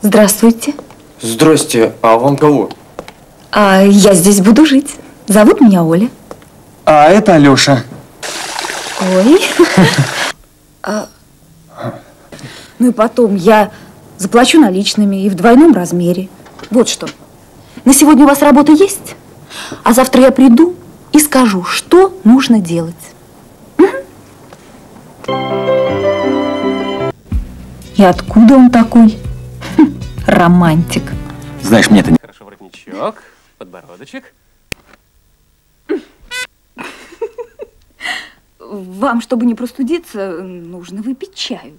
Здравствуйте. Здрасте, а вам кого? Я здесь буду жить. Зовут меня Оля. А это Алёша. Ой. Ну и потом, я заплачу наличными и в двойном размере. Вот что. На сегодня у вас работа есть? А завтра я приду и скажу, что нужно делать. И откуда он такой? Романтик. Знаешь, мне это не... Хорошо, воротничок, подбородочек. Вам, чтобы не простудиться, нужно выпить чаю.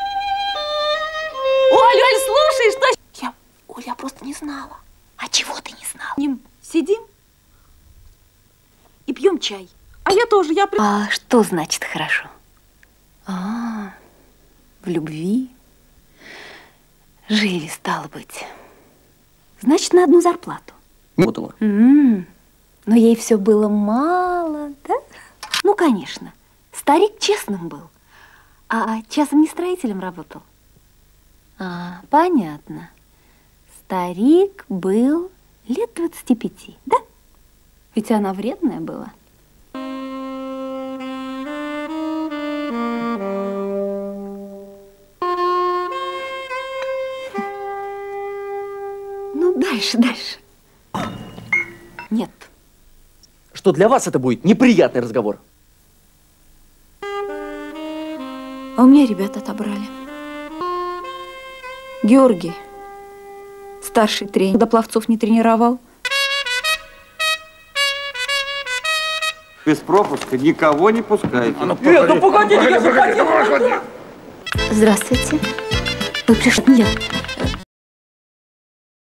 Оль, слушай, что... Оля, я просто не знала. А чего ты не знала? Сидим и пьем чай. А я тоже, А что значит хорошо? В любви жили, стало быть. Значит, на одну зарплату. Работала. Но ей все было мало, да? Ну, конечно. Старик честным был. А часом не строителем работал. Понятно. Старик был лет 25, да? Ведь она вредная была. Ну, дальше. Нет. Что для вас это будет неприятный разговор? А у меня ребята отобрали. Георгий, старший тренер, когда пловцов не тренировал. Без пропуска никого не пускайте. Погодите! Здравствуйте. Вы пришли? Нет.